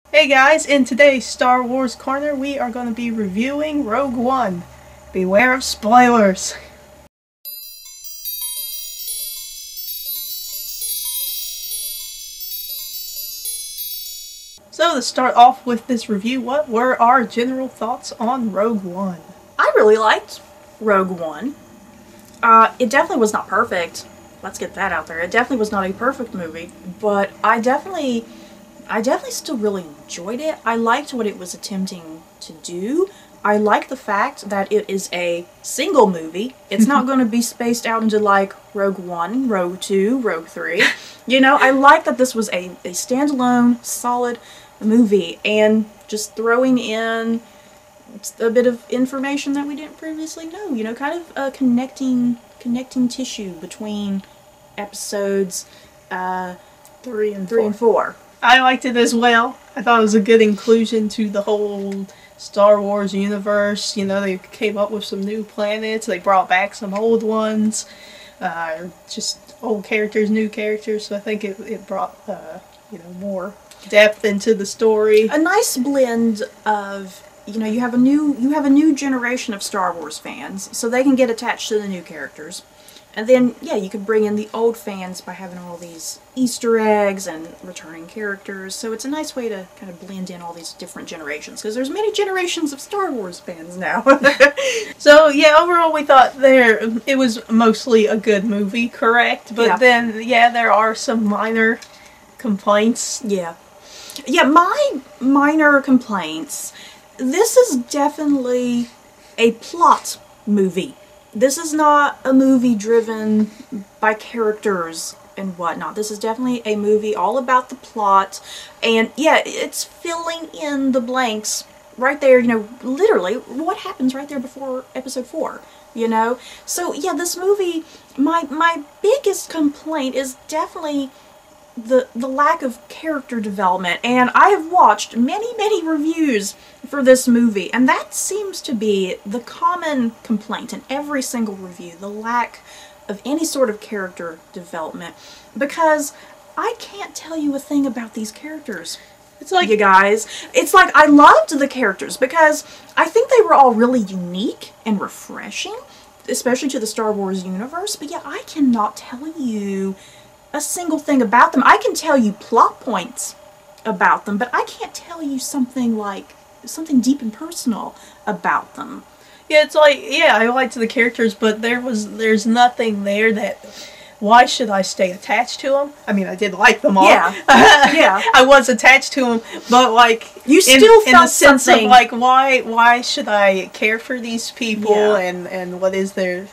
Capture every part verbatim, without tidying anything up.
Hey guys, in today's Star Wars Corner, we are going to be reviewing Rogue One. Beware of spoilers. So to start off with this review, what were our general thoughts on Rogue One? I really liked Rogue One. Uh, it definitely was not perfect. Let's get that out there. It definitely was not a perfect movie, but I definitely... I definitely still really enjoyed it. I liked what it was attempting to do. I like the fact that it is a single movie. It's not going to be spaced out into like Rogue One, Rogue Two, Rogue Three. You know, I like that this was a, a standalone, solid movie, and just throwing in a bit of information that we didn't previously know. You know, kind of a connecting, connecting tissue between episodes uh, Three and three four. and four. I liked it as well. I thought it was a good inclusion to the whole Star Wars universe. You know, they came up with some new planets. They brought back some old ones. Uh, just old characters, new characters. So I think it, it brought, uh, you know, more depth into the story. A nice blend of, you know, you have a new you have a new generation of Star Wars fans, so they can get attached to the new characters. And then, yeah, you could bring in the old fans by having all these Easter eggs and returning characters. So it's a nice way to kind of blend in all these different generations, because there's many generations of Star Wars fans now. So, yeah, overall we thought there it was mostly a good movie, correct? But Yeah. then, yeah, there are some minor complaints. Yeah. Yeah, my minor complaints, this is definitely a plot movie. This is not a movie driven by characters and whatnot. This is definitely a movie all about the plot. And yeah, it's filling in the blanks right there, you know, literally what happens right there before episode four, you know? So yeah, this movie, my my biggest complaint is definitely the the lack of character development. And I have watched many, many reviews for this movie, and that seems to be the common complaint in every single review, the lack of any sort of character development, because I can't tell you a thing about these characters. It's like, You guys, it's like I loved the characters because I think they were all really unique and refreshing, especially to the Star Wars universe, but yeah, I cannot tell you a single thing about them. I can tell you plot points about them, but I can't tell you something like something deep and personal about them. yeah, it's like, yeah, I liked the characters, but there was, there's nothing there that, why should I stay attached to them? I mean, I did like them all. Yeah. Yeah. I was attached to them, but like, You in, still in felt the sense something. of like, why, why should I care for these people, Yeah. and, and what is there,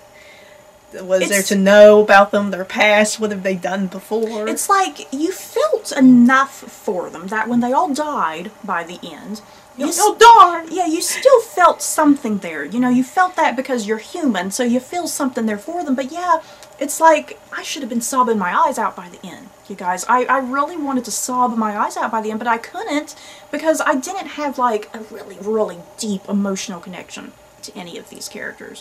what is there It's- to know about them, their past, what have they done before? It's like you felt enough for them that when they all died by the end, you s- oh, darn! yeah, you still felt something there. You know, you felt that because you're human, so you feel something there for them. But yeah, it's like I should have been sobbing my eyes out by the end, you guys. I, I really wanted to sob my eyes out by the end, but I couldn't because I didn't have like a really, really deep emotional connection to any of these characters.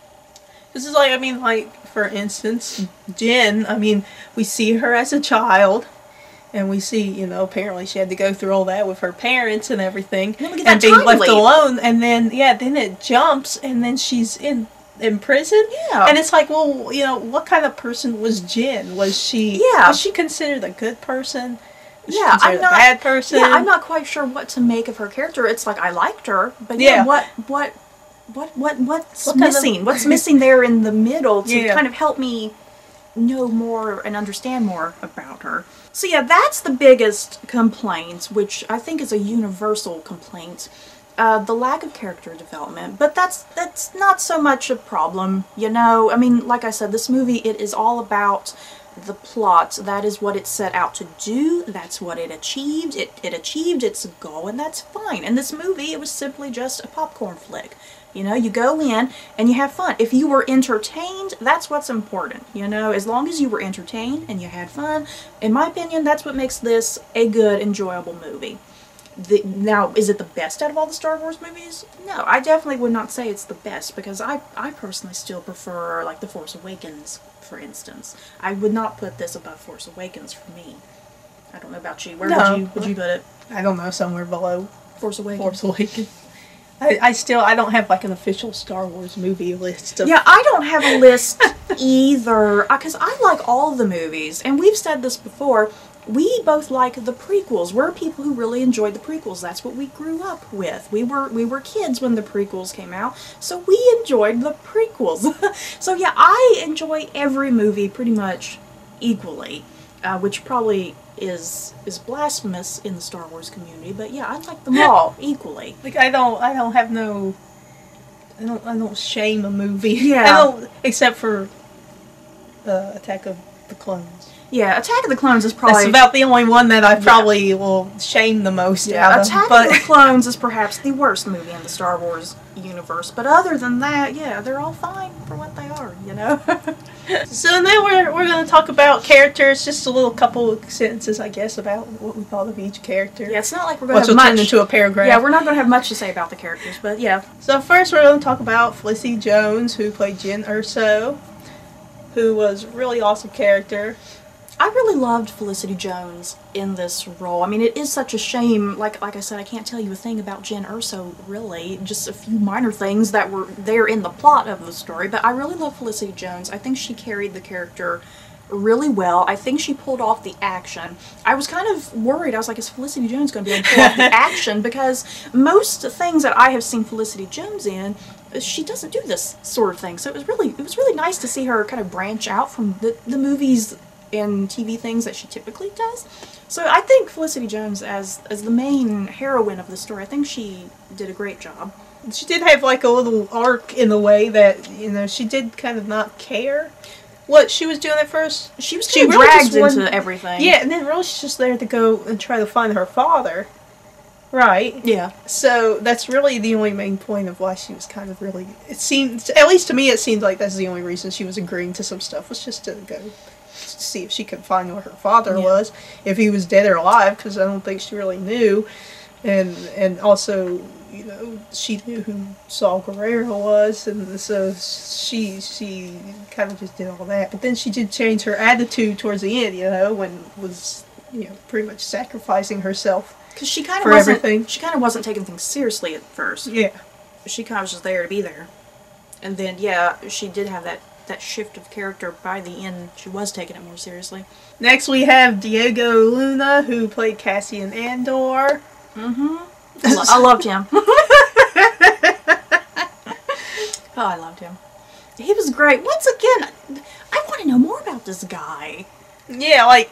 This is like, I mean, like, for instance, Jen, I mean, we see her as a child, and we see, you know, apparently she had to go through all that with her parents and everything, then we get and that being time left leap. alone, and then, yeah, then it jumps, and then she's in in prison, Yeah. and it's like, well, you know, what kind of person was Jen? Was she, Yeah. was she considered a good person? Was she Yeah, I'm considered not a bad person? Yeah, I'm not quite sure what to make of her character. It's like I liked her, but yeah, Yeah. what what what what what's What kind of- missing? What's missing there in the middle to Yeah. kind of help me know more and understand more about her? So yeah, that's the biggest complaint, which I think is a universal complaint. Uh, the lack of character development, but that's that's not so much a problem, you know. I mean, like I said, this movie, it is all about the plot. That is what it set out to do. That's what it achieved. It it achieved its goal, and that's fine. And this movie, it was simply just a popcorn flick. You know, you go in and you have fun. If you were entertained, that's what's important. You know, as long as you were entertained and you had fun, in my opinion, that's what makes this a good, enjoyable movie. The, now, is it the best out of all the Star Wars movies? No, I definitely would not say it's the best, because I, I personally still prefer, like, The Force Awakens, for instance. I would not put this above Force Awakens for me. I don't know about you. Where No. would you would you put it? I don't know, somewhere below Force Awakens. Force Awakens. I, I still, I don't have like an official Star Wars movie list. Of Yeah, I don't have a list either, because I like all the movies, and we've said this before, we both like the prequels. We're people who really enjoyed the prequels. That's what we grew up with. We were we were kids when the prequels came out, so we enjoyed the prequels. So yeah, I enjoy every movie pretty much equally, uh, which probably is is blasphemous in the Star Wars community, but yeah, I like them all equally. Like I don't, I don't have no, I don't, I don't shame a movie. Yeah. I don't, except for uh, Attack of the Clones. Yeah, Attack of the Clones is probably... That's about the only one that I probably yeah. will shame the most yeah, out of. Attack but... of the Clones is perhaps the worst movie in the Star Wars universe, but other than that, yeah, they're all fine for what they are, you know? So now we're, we're going to talk about characters, just a little couple of sentences, I guess, about what we thought of each character. Yeah, it's not like we're going to have much... turn into a paragraph. Yeah, we're not going to have much to say about the characters, but yeah. So first we're going to talk about Felicity Jones, who played Jyn Erso, who was a really awesome character. I really loved Felicity Jones in this role. I mean, it is such a shame. Like like I said, I can't tell you a thing about Jyn Erso, really. Just a few minor things that were there in the plot of the story. But I really love Felicity Jones. I think she carried the character really well. I think she pulled off the action. I was kind of worried. I was like, is Felicity Jones going to be able to pull off the action? Because most things that I have seen Felicity Jones in, she doesn't do this sort of thing. So it was really it was really nice to see her kind of branch out from the, the movies and T V things that she typically does. So I think Felicity Jones as as the main heroine of the story, I think she did a great job. She did have like a little arc in the way that, you know, she did kind of not care what she was doing at first. She was kind she of really dragged just into everything. Yeah, and then really she's just there to go and try to find her father. Right. Yeah. So that's really the only main point of why she was kind of really, it seems, at least to me it seemed like that's the only reason she was agreeing to some stuff, was just to go see if she could find where her father yeah. was, if he was dead or alive, because I don't think she really knew. And and also, you know, she knew who Saul Guerrero was, and so she she kind of just did all that. But then she did change her attitude towards the end, you know, when was, you know, pretty much sacrificing herself because she kind of for wasn't, everything. She kind of wasn't taking things seriously at first. Yeah, she kind of was just there to be there, and then yeah, she did have that. that shift of character. By the end, she was taking it more seriously. Next we have Diego Luna, who played Cassian Andor. Mm-hmm. I, lo I loved him. Oh, I loved him. He was great. Once again, I want to know more about this guy. Yeah, like,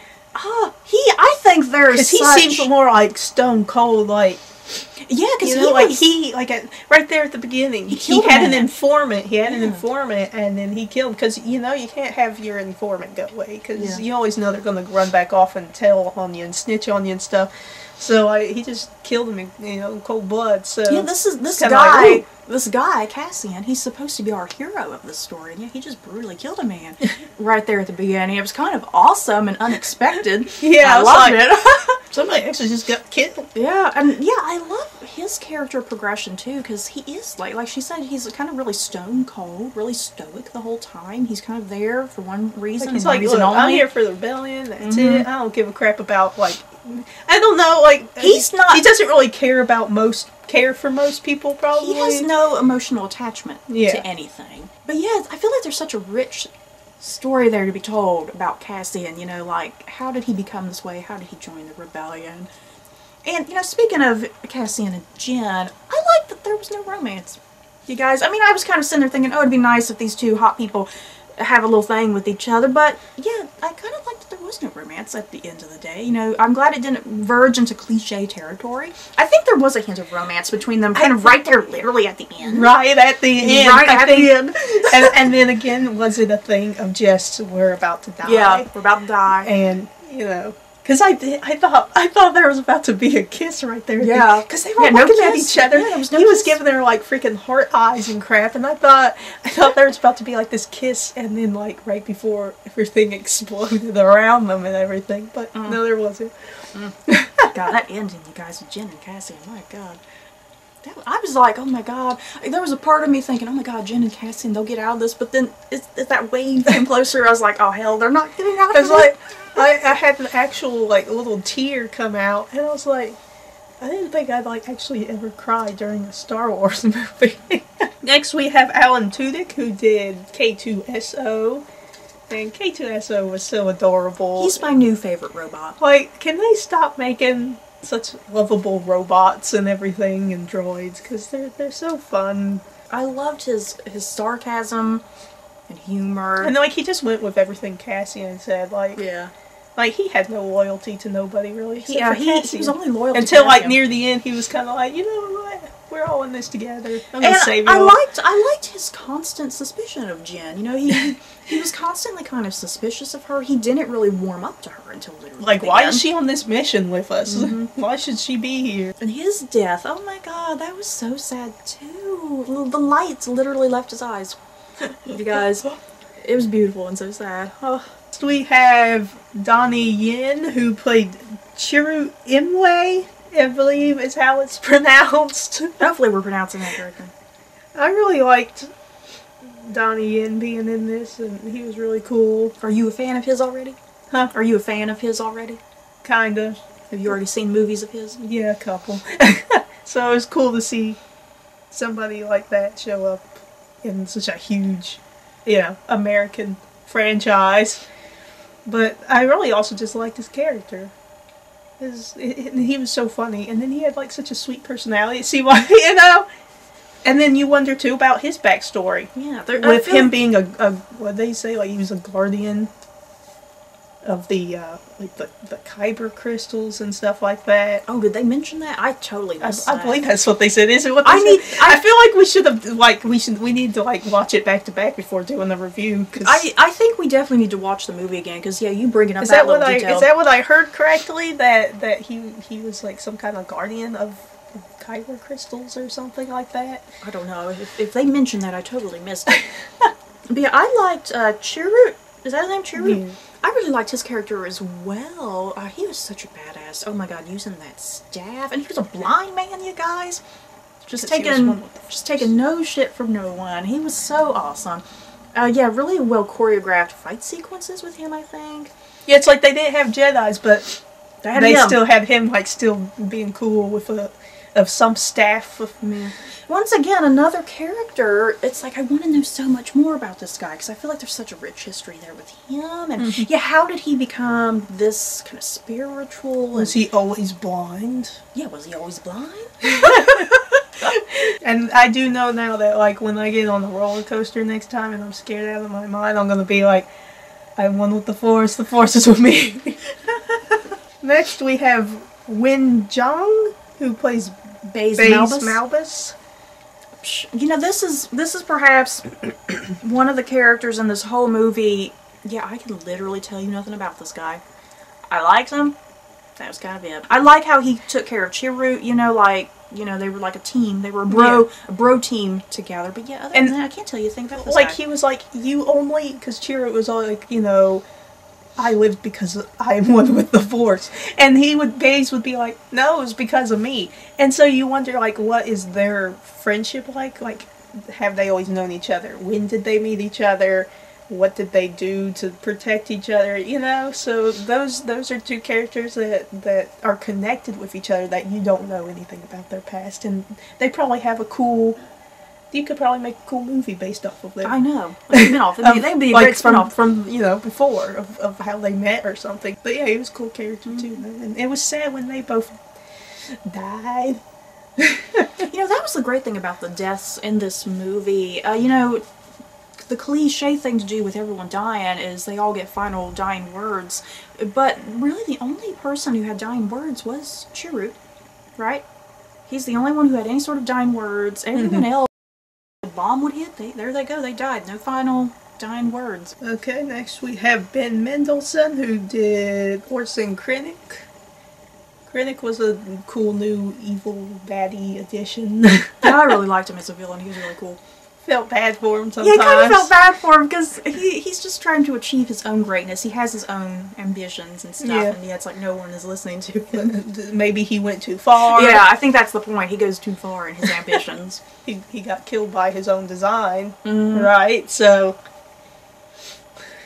oh, he, I think there's he such... seems more like stone cold, like, yeah, because you he know, like was... he like at, right there at the beginning, he, he had an informant. He had yeah. an informant, and then he killed. Because you know you can't have your informant go away, because yeah. you always know they're going to run back off and tell on you and snitch on you and stuff. So I, he just killed him, in, you know, in cold blood. So yeah, this is this guy. Like, this guy Cassian. He's supposed to be our hero of this story, and yeah, he just brutally killed a man right there at the beginning. It was kind of awesome and unexpected. Yeah, I, I loved like, it. Somebody actually just got killed. Yeah, and yeah, I love his character progression too, because he is like, like she said, he's kind of really stone cold, really stoic the whole time. He's kind of there for one reason. Like, he's and like, reason look, only. I'm here for the rebellion. That's mm-hmm. it. I don't give a crap about like. I don't know. Like he's not. He doesn't really care about most. Care for most people, probably. He has no emotional attachment yeah. to anything. But yeah, I feel like there's such a rich story there to be told about Cassian. You know, like how did he become this way? How did he join the rebellion? And, you know, speaking of Cassian and Jyn, I like that there was no romance. You guys, I mean, I was kind of sitting there thinking, oh, it'd be nice if these two hot people have a little thing with each other, but, yeah, I kind of liked that there was no romance at the end of the day. You know, I'm glad it didn't verge into cliche territory. I think there was a hint of romance between them, kind of right there, literally at the end. Right at the end. Right at the end. and, and then again, was it a thing of just, we're about to die? Yeah, we're about to die. And, you know... Because I, I thought I thought there was about to be a kiss right there. Yeah. Because they were yeah, looking no at each other. Yeah, was no he kiss. was giving her like freaking heart eyes and crap, and I thought I thought there was about to be like this kiss, and then like right before everything exploded around them and everything. But mm. no, there wasn't. Mm. God, that ending, you guys, with Jyn and Cassian, my God. That, I was like, oh my God. There was a part of me thinking, oh my God, Jyn and Cassian, they'll get out of this. But then it's, it's that wave came closer. I was like, oh hell, they're not getting out of this. Like, I, I had an actual, like, little tear come out, and I was like, I didn't think I'd, like, actually ever cry during a Star Wars movie. Next, we have Alan Tudyk, who did K two S O, and K two S O was so adorable. He's my new favorite robot. Like, can they stop making such lovable robots and everything, and droids, because they're, they're so fun. I loved his, his sarcasm and humor. And, like, he just went with everything Cassian said, like... Yeah. Like, he had no loyalty to nobody, really. Except yeah, for he, Cassian. he was only loyal Until, to like, him. near the end, he was kind of like, you know what? We're all in this together. I'm gonna and save you I all. liked, I liked his constant suspicion of Jen. You know, he he was constantly kind of suspicious of her. He didn't really warm up to her until literally Like, the why end. is she on this mission with us? Mm-hmm. Why should she be here? And his death, oh my god, that was so sad too. The lights literally left his eyes. You guys, it was beautiful and so sad. Oh. Next we have Donnie Yen, who played Chiru Imwe, I believe is how it's pronounced. Hopefully we're pronouncing that correctly. I really liked Donnie Yen being in this, and he was really cool. Are you a fan of his already? Huh? Are you a fan of his already? Kinda. Have you already seen movies of his? Yeah, a couple. So it was cool to see somebody like that show up in such a huge, you know, American franchise. But I really also just liked his character. His, it, it, he was so funny, and then he had like such a sweet personality. See why, you know? And then you wonder too about his backstory. Yeah, there, With him being a, a, what they say, like he was a guardian of the, uh, like the, the Kyber crystals and stuff like that. Oh, did they mention that? I totally I, missed I that. believe that's what they said. Is it what they I said? need- I- I feel like we should have, like, we should, we need to, like, watch it back to back before doing the review. Cause I, I think we definitely need to watch the movie again, because, yeah, you bringing up is that, that what little I, detail. is that what I heard correctly? That, that he, he was, like, some kind of guardian of Kyber crystals or something like that? I don't know. If, if they mentioned that, I totally missed it. But yeah, I liked uh, Chirrut. Is that his name, Chirrut? Yeah. I really liked his character as well. Uh, he was such a badass. Oh my god, using that staff. And he was a blind man, you guys. Just Because he was taking, one of the just taking no shit from no one. He was so awesome. Uh, yeah, really well choreographed fight sequences with him, I think. Yeah, it's like they didn't have Jedis, but They, had they him. still had him, like, still being cool with a, of some staff. Of, Yeah. Once again, another character, it's like I want to know so much more about this guy, because I feel like there's such a rich history there with him. And Mm-hmm. yeah, how did he become this kind of spiritual? was and, he always blind? Yeah, was he always blind? And I do know now that, like, when I get on the roller coaster next time and I'm scared out of my mind, I'm gonna be like, I'm one with the Force, the Force is with me. Next we have Win Zhang, who plays Baze Baze Malbus. Malbus. You know, this is this is perhaps one of the characters in this whole movie. Yeah, I can literally tell you nothing about this guy. I liked him. That was kind of it. I like how he took care of Chirrut. You know, like you know, they were like a team. They were a bro, Yeah. a bro team together. But yeah, other And- than that, I can't tell you a thing about this Like, guy. he was like, you only, because Chirrut was all like, you know, I lived because I am one with the Force. And he would, Baze would be like, no, it's because of me. And so you wonder, like, what is their friendship like? Like, have they always known each other? When did they meet each other? What did they do to protect each other? You know, so those those are two characters that, that are connected with each other that you don't know anything about their past. And they probably have a cool... You could probably make a cool movie based off of them. I know. Like a spinoff. It'd be, Um, that'd be a like great from, spinoff. from, you know, before, of, of how they met or something. But yeah, he was a cool character Mm-hmm. too. And it was sad when they both died. You know, that was the great thing about the deaths in this movie. Uh, you know, the cliche thing to do with everyone dying is they all get final dying words. But really the only person who had dying words was Chirrut, right? He's the only one who had any sort of dying words. Everyone Mhm. else, the bomb would hit, they, there they go, they died. No final dying words. Okay, next we have Ben Mendelsohn, who did Orson Krennic. Krennic was a cool new evil baddie addition. Yeah, I really liked him as a villain. He was really cool. Felt bad for him Yeah, sometimes. I kind of felt bad for him because he, he's just trying to achieve his own greatness. He has his own ambitions and stuff, Yeah. and yeah, it's like no one is listening to him. Maybe he went too far. Yeah, I think that's the point. He goes too far in his ambitions. He, he got killed by his own design. Mm. Right, so...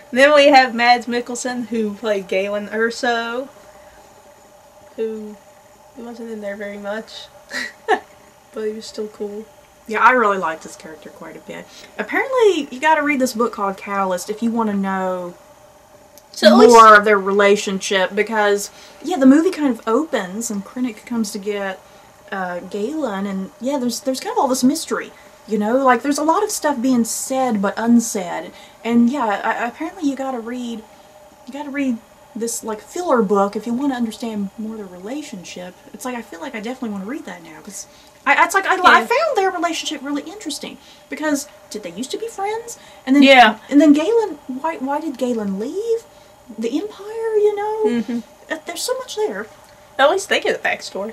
Then we have Mads Mikkelsen, who played Galen Erso, who he wasn't in there very much, but he was still cool. Yeah, I really liked this character quite a bit. Apparently, you got to read this book called Catalyst if you want to know so more least... of their relationship, because, yeah, the movie kind of opens and Krennic comes to get uh, Galen, and, yeah, there's, there's kind of all this mystery. You know, like, there's a lot of stuff being said but unsaid. And, yeah, I, apparently you gotta read, you gotta read this, like, filler book if you want to understand more of their relationship. It's like, I feel like I definitely want to read that now, because, I, it's like, I, yeah. I found their relationship really interesting. Because, did they used to be friends? And then, yeah. And then Galen, why, why did Galen leave the Empire, you know? Mm-hmm. There's so much there. At least they get a backstory.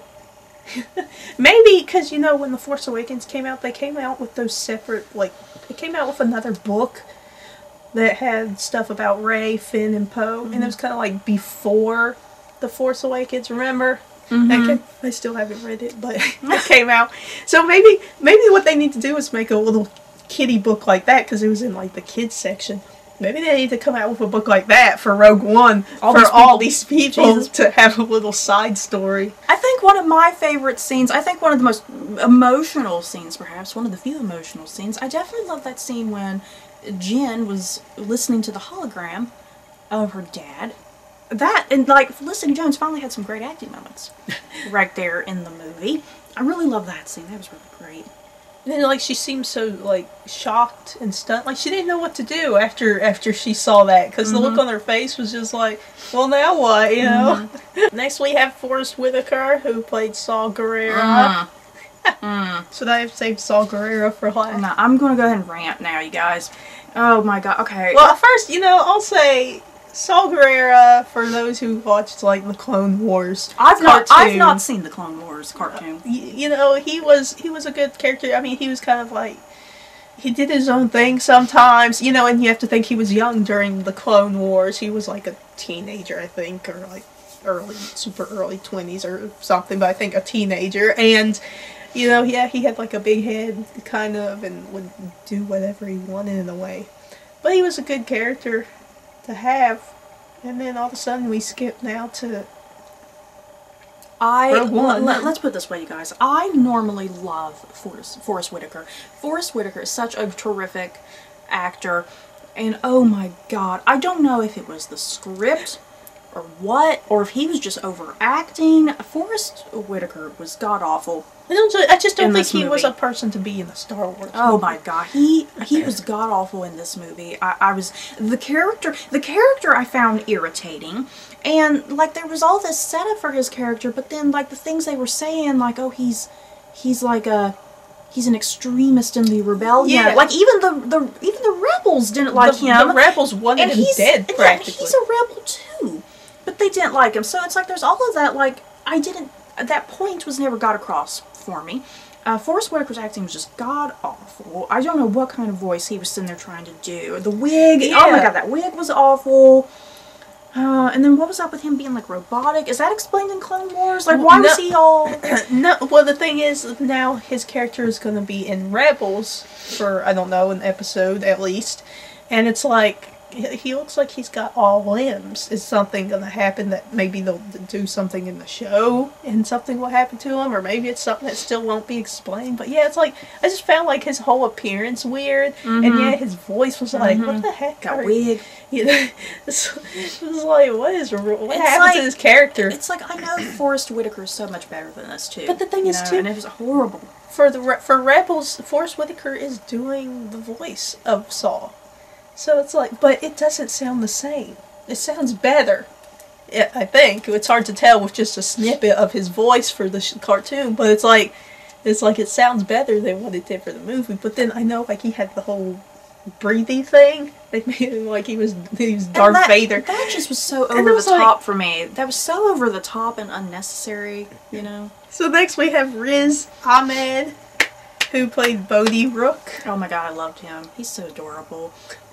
Maybe because, you know, when The Force Awakens came out, they came out with those separate, like, they came out with another book that had stuff about Rey, Finn, and Poe, mm-hmm. and it was kind of like before The Force Awakens, remember? Mm-hmm. I, can, I still haven't read it, but it came out. So maybe, maybe what they need to do is make a little kiddie book like that, because it was in, like, the kids section. Maybe they need to come out with a book like that for Rogue One, all for these all these people Jesus. to have a little side story. I think one of my favorite scenes, I think one of the most emotional scenes, perhaps, one of the few emotional scenes, I definitely love that scene when Jen was listening to the hologram of her dad. That, and like, Felicity Jones finally had some great acting moments right there in the movie. I really love that scene. That was really great. And then, like, she seemed so, like, shocked and stunned. Like, she didn't know what to do after after she saw that. Because mm-hmm. the look on her face was just like, well, now what, you know? Mm-hmm. Next, we have Forrest Whitaker, who played Saul Guerrero. Mm. mm. Should I have saved Saul Guerrero for last? No, I'm going to go ahead and rant now, you guys. Oh, my God. Okay. Well, first, you know, I'll say... Saul Guerrero, for those who watched, like, the Clone Wars I've not, I've not seen the Clone Wars cartoon. Uh, you, you know, he was he was a good character. I mean, he was kind of like, he did his own thing sometimes, you know, and you have to think he was young during the Clone Wars. He was, like, a teenager, I think, or, like, early, super early twenties or something, but I think a teenager. And, you know, yeah, he had, like, a big head, kind of, and would do whatever he wanted in a way. But he was a good character to have, and then all of a sudden we skip now to I l- let's put it this way, you guys. I normally love Forrest, Forrest Whitaker. Forrest Whitaker is such a terrific actor, and oh my God, I don't know if it was the script or what, or if he was just overacting. Forrest Whitaker was god awful. I don't. I just don't think he movie. was a person to be in the Star Wars. Oh movie. my God, he he was god awful in this movie. I, I was the character. The character I found irritating, and like there was all this setup for his character, but then like the things they were saying, like oh he's he's like a he's an extremist in the rebellion. Yeah. Like even the the even the rebels didn't like the, him. The rebels wanted and him dead. Practically, yeah, he's a rebel too, but they didn't like him. So it's like there's all of that. Like I didn't. That point was never got across for me. Uh, Forrest Whitaker's acting was just god-awful. I don't know what kind of voice he was sitting there trying to do. The wig, yeah. Oh my God, that wig was awful. Uh, and then what was up with him being, like, robotic? Is that explained in Clone Wars? Like, why no, was he all... no, well, the thing is, now his character is going to be in Rebels for, I don't know, an episode at least. And it's like... He looks like he's got all limbs. Is something going to happen that maybe they'll do something in the show and something will happen to him? Or maybe it's something that still won't be explained. But yeah, it's like, I just found like his whole appearance weird. Mm-hmm. And yeah, his voice was like, mm-hmm. what the heck? Got wig. You know, it's, it was like, what is, what it's happened like, to this character? It's like, I know Forrest Whitaker is so much better than this too. But the thing is know, too. And it was horrible. For, the, for Rebels, Forrest Whitaker is doing the voice of Saul. So it's like, but it doesn't sound the same. It sounds better, I think. It's hard to tell with just a snippet of his voice for the sh- cartoon, but it's like, it's like it sounds better than what it did for the movie. But then I know, like, he had the whole breathy thing. They made him like he was, he was Darth that, Vader. That just was so over was the like, top for me. That was so over the top and unnecessary, you know. So next we have Riz Ahmed, who played Bodhi Rook. Oh my God, I loved him. He's so adorable.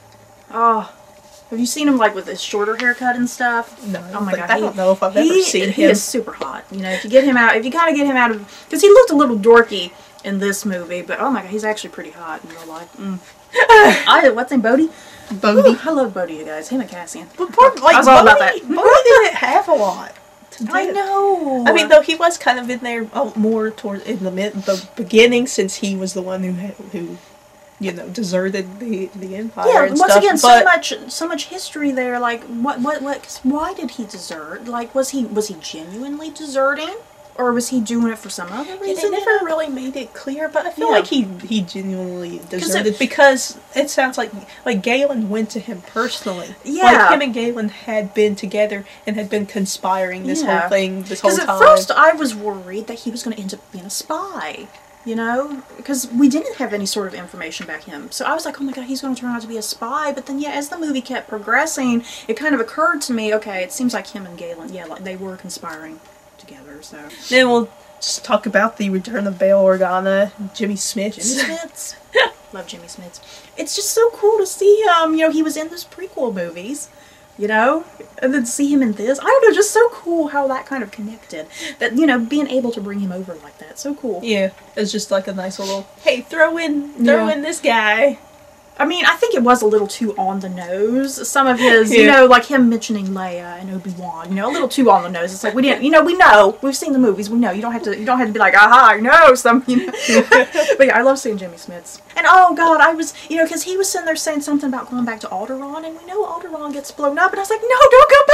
Oh, have you seen him like with his shorter haircut and stuff? No. Oh my like, God, I he, don't know if I've he, ever seen him. He is super hot. You know, if you get him out, if you gotta get him out of, because he looked a little dorky in this movie, but oh my God, he's actually pretty hot in real life. Mm. I, what's his name, Bodhi? Bodhi. I love Bodhi, you guys. Him and Cassian. But poor, like, I was all Bodhi, about that. Bodhi didn't have a lot to do. I know. I mean, though he was kind of in there uh, more towards in the mid, the beginning, since he was the one who had, who, you know, deserted the the empire. Yeah, and once stuff, again, but, so much, so much history there. Like, what, what, what? Why did he desert? Like, was he, was he genuinely deserting, or was he doing it for some other Yeah, reason? they never really made it clear, but I feel Yeah. like he he genuinely deserted it- because it sounds like like Galen went to him personally. Yeah. Like him and Galen had been together and had been conspiring this Yeah. whole thing this whole Because time. at first I was worried that he was going to end up being a spy. You know, because we didn't have any sort of information about him. So I was like, oh my god, he's going to turn out to be a spy. But then, yeah, as the movie kept progressing, it kind of occurred to me, okay, it seems like him and Galen, yeah, like they were conspiring together, so. Then we'll just talk about the return of Bail Organa, Jimmy Smith. Jimmy Smits. Love Jimmy Smits. It's just so cool to see him. You know, he was in those prequel movies, you know, and then see him in this. I don't know, just so cool how that kind of connected. That, you know, being able to bring him over like that, so cool. Yeah, it's just like a nice little, hey, throw in, throw Yeah. in this guy. I mean, I think it was a little too on the nose. Some of his, Yeah. you know, like him mentioning Leia and Obi-Wan, you know, a little too on the nose. It's like we didn't, you know, we know, we've seen the movies, we know. You don't have to, you don't have to be like, aha, I know something. You know? But yeah, I love seeing Jimmy Smits. And oh god, I was, you know, because he was sitting there saying something about going back to Alderaan, and we know Alderaan gets blown up, and I was like, no, don't go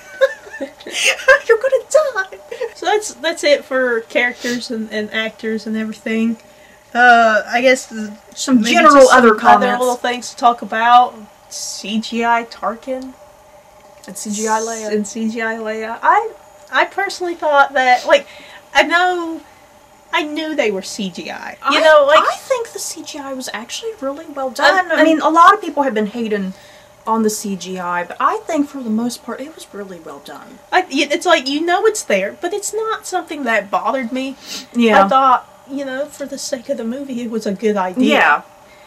back. You're gonna die. So that's that's it for characters and, and actors and everything. Uh, I guess the, Some maybe general just some other comments. little things to talk about. C G I Tarkin And C G I Leia. and C G I Leia. I I personally thought that, like, I know, I knew they were C G I. You I, know, like I think the C G I was actually really well done. Um, I mean, a lot of people have been hating on the C G I, but I think for the most part it was really well done. I, it's like, you know it's there, but it's not something that bothered me. Yeah. I thought, you know, for the sake of the movie, it was a good idea. Yeah.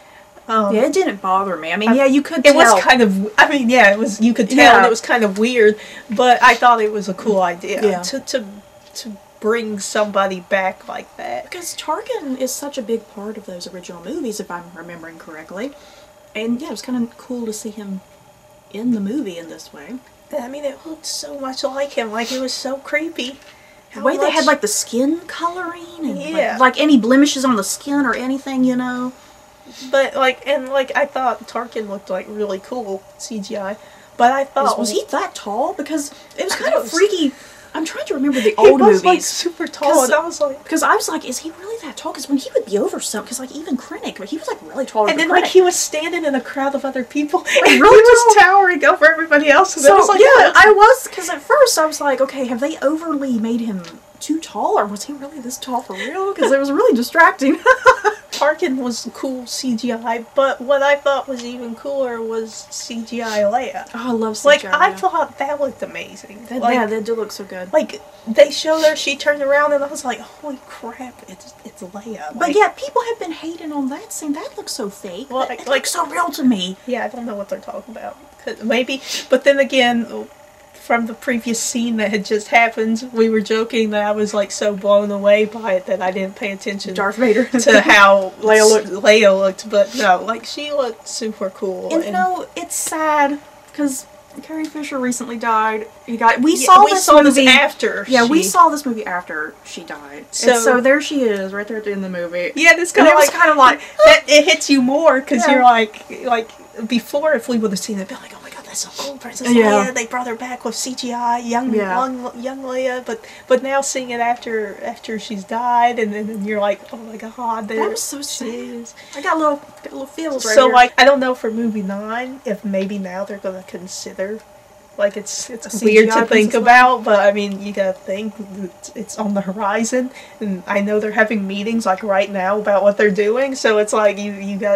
Um, Yeah, it didn't bother me. I mean, I- yeah, you could It tell. was kind of, I mean, yeah, it was, you could tell, Yeah. and it was kind of weird, but I thought it was a cool idea Yeah. to, to, to bring somebody back like that. Because Tarkin is such a big part of those original movies, if I'm remembering correctly. And yeah, it was kind of cool to see him in the movie in this way. I mean, it looked so much like him, like it was so creepy. The How way they had much- like the skin coloring and Yeah. like, like any blemishes on the skin or anything, you know. But, like, and, like, I thought Tarkin looked, like, really cool C G I, but I Was, thought... was he that tall? Because it was I kind of was- freaky. I'm trying to remember the He old was, like, movies. super tall, 'Cause- and I was like... Because I was like, is he really that tall? Because when he would be over some, because like even Krennic, but he was like really taller And than then, Krennic. like, he was standing in a crowd of other people, and he really was towering over everybody else, and So I was like, yeah, oh, I was, because at first I was like, okay, have they overly made him too tall, or was he really this tall for real? Because it was really distracting. Tarkin was cool C G I, but what I thought was even cooler was C G I Leia. Oh, I love C Like, G I. I yeah. thought that looked amazing. That, like, yeah, they do look so good. like, they showed her, she turned around, and I was like, holy crap, it's it's Leia. But Like, yeah, people have been hating on that scene. That looks so fake. Well, Well, like- it looks so real to me. yeah, I don't know what they're talking about. 'Cause maybe, but then again, from the previous scene that had just happened, we were joking that I was like so blown away by it that I didn't pay attention Darth Vader. to how Leia looked. Leia looked, but no, like she looked super cool. And you know, it's sad because Carrie Fisher recently died. You got we Yeah, saw we this saw movie this after. Yeah, we she- saw this movie after she died. So, So- and so there she is, right there at the end of the movie. Yeah, this And kind it of was like kind of like, that. It hits you more because Yeah. you're like, like before, if we would have seen it, be like, oh my god, that's so cool, Princess Yeah. Leia. They brought her back with C G I, young, Yeah. young, young Leia. But but now seeing it after after she's died, and then you're like, oh my god, there that was so she sad. is. I got a little, got a little feels right So here. like, I don't know for movie nine if maybe now they're gonna consider. Like, it's it's A weird C G I to think Princess Leia? about, but I mean, you gotta think that it's on the horizon, and I know they're having meetings like right now about what they're doing. So it's like you you got,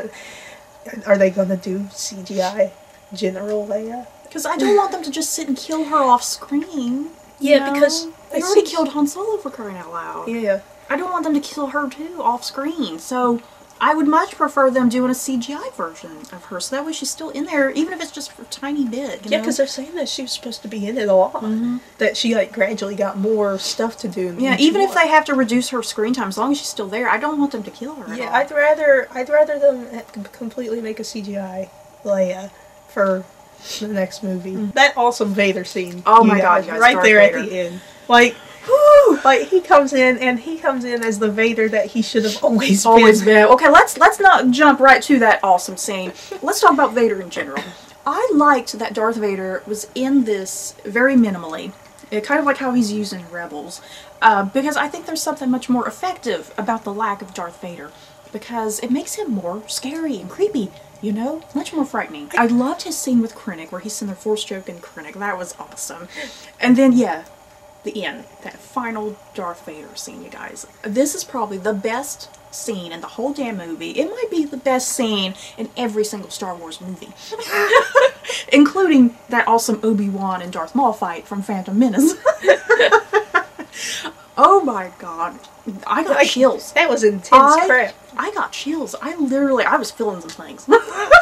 are they gonna do C G I General Leia? Because I don't want them to just sit and kill her off screen. you Yeah, know? because they I already see- killed Han Solo for crying out loud. Yeah, I don't want them to kill her too off screen. So I would much prefer them doing a C G I version of her, so that way she's still in there, even if it's just for a tiny bit. You yeah, know? because they're saying that she was supposed to be in it a lot. Mhm. That she like gradually got more stuff to do. in Yeah, each even if one. they have to reduce her screen time, as long as she's still there, I don't want them to kill her. at Yeah, all. I'd rather I'd rather them ha- completely make a C G I Leia for the next movie. Mm. That awesome Vader scene. Oh my god, guys, right Darth there Vader. At the end. Like, whew, like he comes in and he comes in as the Vader that he should have always been. Always been. Okay, let's let's not jump right to that awesome scene. Let's talk about Vader in general. I liked that Darth Vader was in this very minimally. It, kind of like how he's used in Rebels. Uh, because I think there's something much more effective about the lack of Darth Vader. Because it makes him more scary and creepy. You know? Much more frightening. I loved his scene with Krennic, where he's sitting there force choking Krennic. That was awesome. And then, yeah, the end. That final Darth Vader scene, you guys. This is probably the best scene in the whole damn movie. It might be the best scene in every single Star Wars movie. Including that awesome Obi-Wan and Darth Maul fight from Phantom Menace. Oh my god. I got like, chills. That was intense I, crap. I got chills. I literally, I was feeling some things. It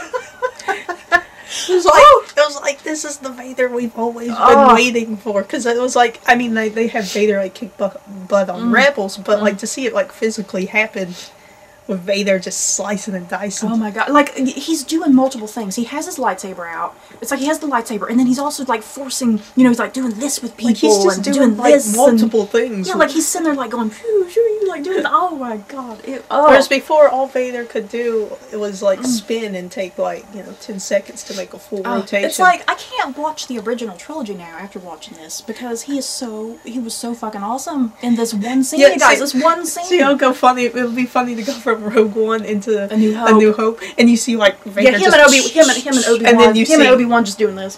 was like, oh. it was like, this is the Vader we've always been oh. waiting for. Because it was like, I mean, they, they have Vader like kick butt, butt on mm. Rebels, but mm. like to see it like physically happen with Vader just slicing and dicing. Oh my god. Like, he's doing multiple things. He has his lightsaber out. It's like he has the lightsaber, and then he's also, like, forcing, you know, he's, like, doing this with people. Like, he's just and doing, doing like, this multiple and, things. Yeah, like, he's sitting there, like, going, phew, phew, like, doing, oh my god. It, oh. Whereas before, all Vader could do, it was, like, mm. spin and take, like, you know, ten seconds to make a full uh, rotation. It's like, I can't watch the original trilogy now after watching this, because he is so, he was so fucking awesome in this one scene, yeah, guys, see, this one scene. See, it'll go funny, it'll be funny to go from Rogue One into A New Hope, a New Hope and you see, like, Vader yeah, him just... and Obi, him and, him and Obi-Wan, and then you him see, and Obi-Wan just doing this.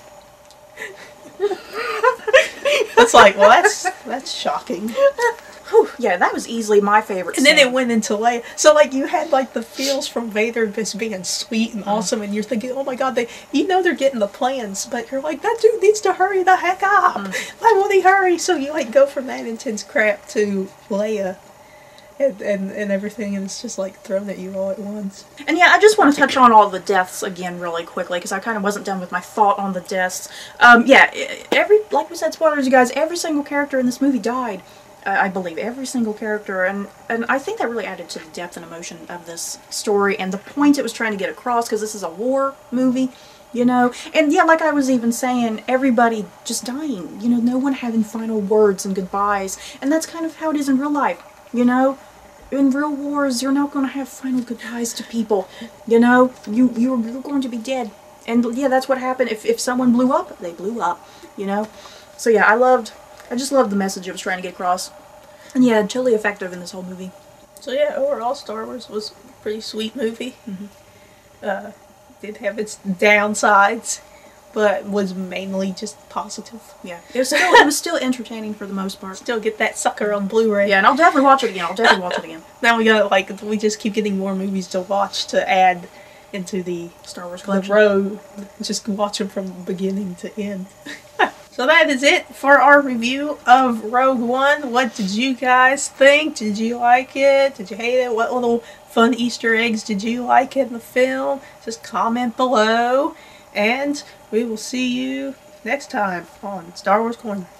That's like, well, that's, that's shocking. Whew, yeah, that was easily my favorite And scene. then it went into Leia. So, like, you had, like, the feels from Vader just being sweet and mm. awesome, and you're thinking, oh my god, they, you know they're getting the plans, but you're like, that dude needs to hurry the heck up. Mm. Why won't he hurry? So you, like, go from that intense crap to Leia. And, and, and everything, and it's just, like, thrown at you all at once. And yeah, I just want to touch on all the deaths again really quickly, because I kind of wasn't done with my thought on the deaths. Um, yeah, every, like we said, spoilers, you guys, every single character in this movie died. Uh, I believe, every single character, and, and I think that really added to the depth and emotion of this story, and the point it was trying to get across, because this is a war movie, you know? And yeah, like I was even saying, everybody just dying, you know, no one having final words and goodbyes, and that's kind of how it is in real life, you know? In real wars, you're not going to have final goodbyes to people, you know? You, you're, you're going to be dead. And yeah, that's what happened. If, if someone blew up, they blew up, you know? So yeah, I loved, I just loved the message it was trying to get across. And yeah, totally effective in this whole movie. So yeah, overall, Star Wars was a pretty sweet movie. Mm-hmm. Uh, did have its downsides, but was mainly just positive. Yeah, it was still it was still entertaining for the most part. Still get that sucker on Blu-ray. Yeah, and I'll definitely watch it again. I'll definitely watch it again. Now we got like we just keep getting more movies to watch to add into the Star Wars collection. row. Just watch them from beginning to end. So that is it for our review of Rogue One. What did you guys think? Did you like it? Did you hate it? What little fun Easter eggs did you like in the film? Just comment below. And we will see you next time on Star Wars Corner.